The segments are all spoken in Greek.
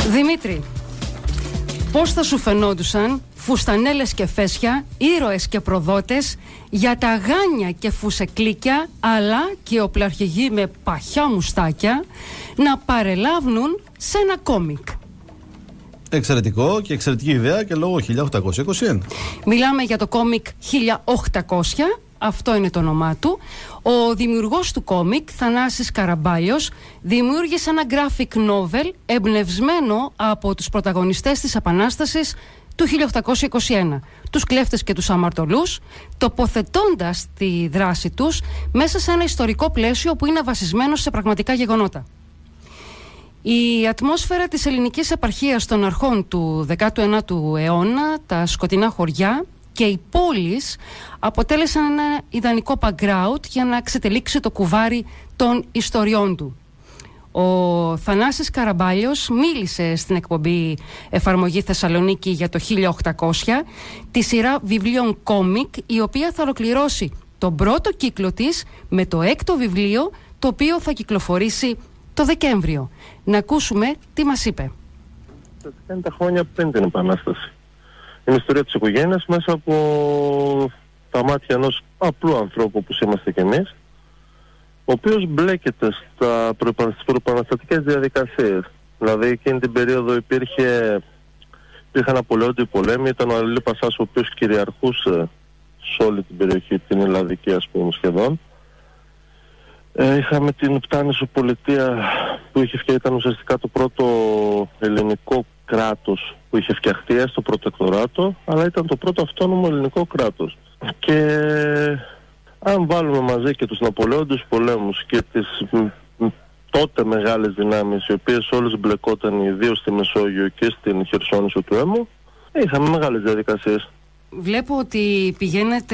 Δημήτρη, πώς θα σου φαινόντουσαν φουστανέλες και φέσια, ήρωες και προδότες, για τα γάνια και φουσεκλίκια, αλλά και οπλαρχηγοί με παχιά μουστάκια να παρελάβουν σε ένα κόμικ? Εξαιρετικό και εξαιρετική ιδέα και λόγω 1821. Μιλάμε για το κόμικ 1800, αυτό είναι το όνομά του. Ο δημιουργός του κόμικ, Θανάσης Καραμπάλιος, δημιούργησε ένα graphic novel εμπνευσμένο από τους πρωταγωνιστές της Επανάστασης του 1821, τους κλέφτες και τους αμαρτωλούς, τοποθετώντας τη δράση τους μέσα σε ένα ιστορικό πλαίσιο που είναι βασισμένο σε πραγματικά γεγονότα. Η ατμόσφαιρα της ελληνικής επαρχίας των αρχών του 19ου αιώνα, τα σκοτεινά χωριά και οι πόλεις αποτέλεσαν ένα ιδανικό background για να ξετελήξει το κουβάρι των ιστοριών του. Ο Θανάσης Καραμπάλιος μίλησε στην εκπομπή Εφαρμογή Θεσσαλονίκη για το 1800, τη σειρά βιβλίων κόμικ, η οποία θα ολοκληρώσει τον πρώτο κύκλο της με το 6ο βιβλίο, το οποίο θα κυκλοφορήσει το Δεκέμβριο. Να ακούσουμε τι μας είπε. Είναι τα χρόνια πριν την Επανάσταση. Είναι η ιστορία της οικογένειας μέσα από τα μάτια ενός απλού ανθρώπου όπως είμαστε κι εμείς, ο οποίος μπλέκεται στις προεπαναστατικές διαδικασίες. Δηλαδή εκείνη την περίοδο υπήρχαν απολεόντιοι πολέμοι, ήταν ο Αλή Πασάς ο οποίος κυριαρχούσε σε όλη την περιοχή, την ελλαδική ας πούμε σχεδόν. Είχαμε την Πτάνησο πολιτεία που ήταν ουσιαστικά το πρώτο ελληνικό κράτος που είχε φτιαχτεί, στο προτεκτοράτο, αλλά ήταν το πρώτο αυτόνομο ελληνικό κράτος. Και αν βάλουμε μαζί και τους Ναπολεόντιους πολέμους και τις τότε μεγάλες δυνάμεις, οι οποίες όλες μπλεκόταν ιδίως στη Μεσόγειο και στην Χερσόνησο του Έμμου, είχαμε μεγάλες διαδικασίες. Βλέπω ότι πηγαίνετε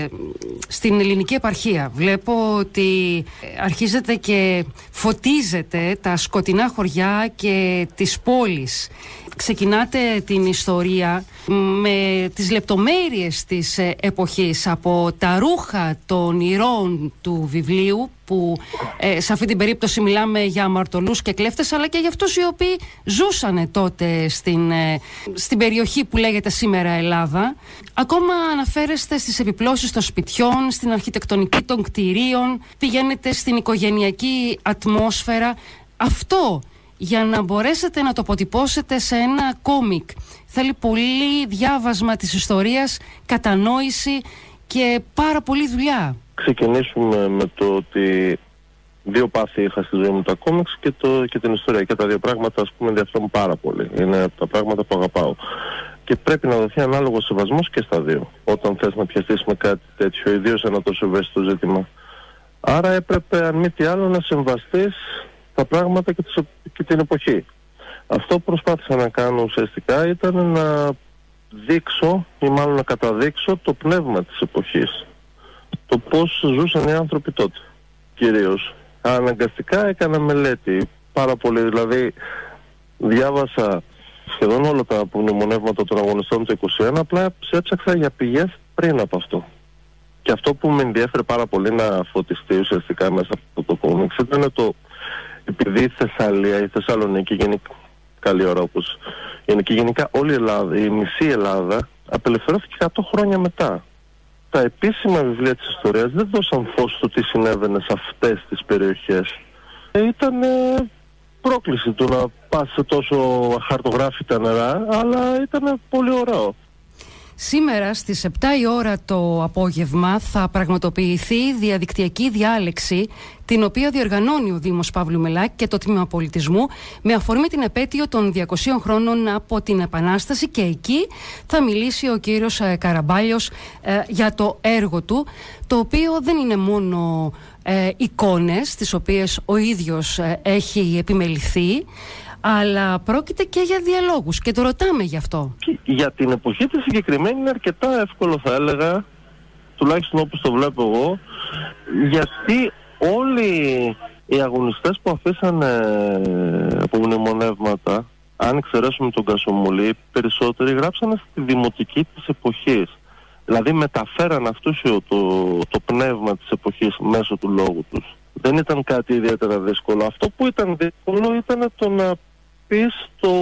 στην ελληνική επαρχία. Βλέπω ότι αρχίζετε και φωτίζετε τα σκοτεινά χωριά και τις πόλεις. Ξεκινάτε την ιστορία με τις λεπτομέρειες της εποχής, από τα ρούχα των ηρώων του βιβλίου, που σε αυτή την περίπτωση μιλάμε για αμαρτωλούς και κλέφτες, αλλά και για αυτούς οι οποίοι ζούσανε τότε στην περιοχή που λέγεται σήμερα Ελλάδα. Ακόμα αναφέρεστε στις επιπλώσεις των σπιτιών, στην αρχιτεκτονική των κτηρίων, πηγαίνετε στην οικογενειακή ατμόσφαιρα. Αυτό, για να μπορέσετε να το αποτυπώσετε σε ένα κόμικ, θέλει πολύ διάβασμα της ιστορίας, κατανόηση και πάρα πολλή δουλειά. Ξεκινήσουμε με το ότι δύο πάθη είχα στη ζωή μου, τα κόμιξ και την ιστορία. Και τα δύο πράγματα, ας πούμε, ενδιαφέρουν πάρα πολύ. Είναι τα πράγματα που αγαπάω. Και πρέπει να δοθεί ανάλογο σεβασμός και στα δύο, όταν θες να πιαστείς με κάτι τέτοιο, ιδίως ένα τόσο ευαίσθητο ζήτημα. Άρα έπρεπε, αν μη τι άλλο, να συμβαστείς τα πράγματα και την εποχή. Αυτό που προσπάθησα να κάνω ουσιαστικά ήταν να δείξω, ή μάλλον να καταδείξω, το πνεύμα της εποχής. Το πώς ζούσαν οι άνθρωποι τότε, κυρίως. Αναγκαστικά έκανα μελέτη πάρα πολύ, δηλαδή διάβασα σχεδόν όλα τα απομνημονεύματα των αγωνιστών του 21, απλά έψαξα για πηγές πριν από αυτό. Και αυτό που με ενδιέφερε πάρα πολύ να φωτιστεί ουσιαστικά μέσα από το κόμιξ ήταν επειδή η Θεσσαλία, η Θεσσαλονίκη, καλή ώρα όπως είναι και γενικά όλη η Ελλάδα, η μισή Ελλάδα, απελευθερώθηκε 100 χρόνια μετά. Τα επίσημα βιβλία της ιστορίας δεν δώσαν φως στο τι συνέβαινε σε αυτές τις περιοχές. Ήταν πρόκληση του να πας σε τόσο αχαρτογράφητα νερά, αλλά ήταν πολύ ωραίο. Σήμερα στις 7 η ώρα το απόγευμα θα πραγματοποιηθεί διαδικτυακή διάλεξη, την οποία διοργανώνει ο Δήμος Παύλου Μελάκη και το Τμήμα Πολιτισμού, με αφορμή την επέτειο των 200 χρόνων από την Επανάσταση, και εκεί θα μιλήσει ο κύριος Καραμπάλιος για το έργο του, το οποίο δεν είναι μόνο εικόνες τις οποίες ο ίδιος έχει επιμεληθεί, αλλά πρόκειται και για διαλόγους, και το ρωτάμε γι' αυτό. Για την εποχή της συγκεκριμένη είναι αρκετά εύκολο, θα έλεγα, τουλάχιστον όπως το βλέπω εγώ, γιατί όλοι οι αγωνιστές που αφήσανε απομνημονεύματα, αν εξαιρέσουμε τον Κασομουλή, περισσότεροι γράψανε στη δημοτική της εποχής. Δηλαδή μεταφέραν αυτούς το πνεύμα της εποχής μέσω του λόγου τους. Δεν ήταν κάτι ιδιαίτερα δύσκολο. Αυτό που ήταν δύσκολο ήταν το να πεις το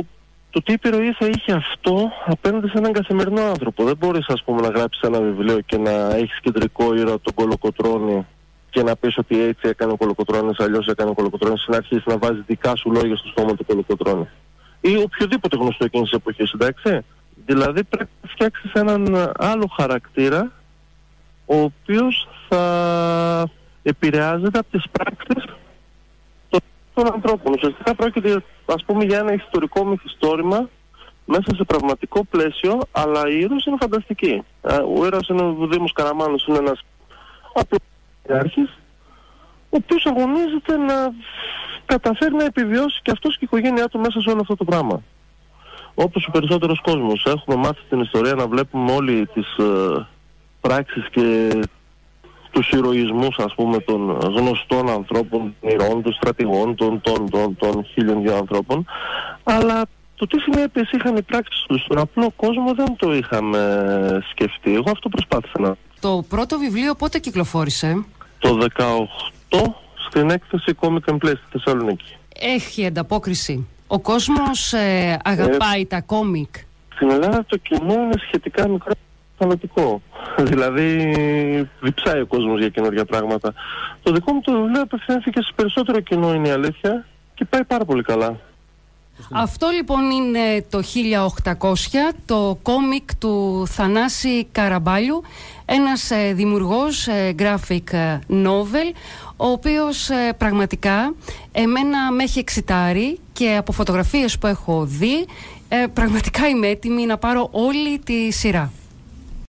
το τι επιρροή θα είχε αυτό απέναντι σε έναν καθημερινό άνθρωπο. Δεν μπορείς, ας πούμε, να γράψεις ένα βιβλίο και να έχεις κεντρικό ήρωα τον Κολοκοτρώνη και να πεις ότι έτσι έκανε ο Κολοκοτρώνης, αλλιώς έκανε ο Κολοκοτρώνης, να αρχίσεις να βάζεις δικά σου λόγια στο στόμα του Κολοκοτρώνη. Ή οποιοδήποτε γνωστό εκείνης της εποχής, εντάξει. Δηλαδή πρέπει να φτιάξεις έναν άλλο χαρακτήρα, ο οποίος θα επηρεάζεται από τις πράξεις των ανθρώπων. Ουσιαστικά πρόκειται, ας πούμε, για ένα ιστορικό μυθιστόρημα μέσα σε πραγματικό πλαίσιο, αλλά οι ήρωες είναι φανταστικοί. Ο ήρωας είναι ο Δήμος Καραμάνος, είναι ένας απλός αρχής, ο οποίος αγωνίζεται να καταφέρει να επιβιώσει και αυτός και η οικογένειά του μέσα σε όλο αυτό το πράγμα. Όπως ο περισσότερος κόσμος. Έχουμε μάθει στην ιστορία να βλέπουμε όλοι τις πράξεις και τους ηρωισμούς, ας πούμε, των γνωστών ανθρώπων, των ηρώων, των στρατηγών, των 1002 ανθρώπων, αλλά το τι συνέπειες είχαν οι πράξεις τους στον απλό κόσμο δεν το είχαμε σκεφτεί. Εγώ αυτό προσπάθησα να... Το πρώτο βιβλίο πότε κυκλοφόρησε? Το 18 στην έκθεση Comic and Play στη Θεσσαλονίκη. Έχει ανταπόκριση? Ο κόσμος αγαπάει τα κόμικ? Στην Ελλάδα το κοινό είναι σχετικά μικρό, φανατικό. Δηλαδή διψάει ο κόσμος για καινούργια πράγματα. Το δικό μου το βιβλίο απευθύνθηκε σε περισσότερο κοινό, είναι η αλήθεια, και πάει πάρα πολύ καλά. Αυτό λοιπόν είναι το 1800, το κόμικ του Θανάση Καραμπάλιου, ένας δημιουργός graphic novel, ο οποίος πραγματικά εμένα με έχει εξητάρει και από φωτογραφίες που έχω δει πραγματικά είμαι έτοιμη να πάρω όλη τη σειρά.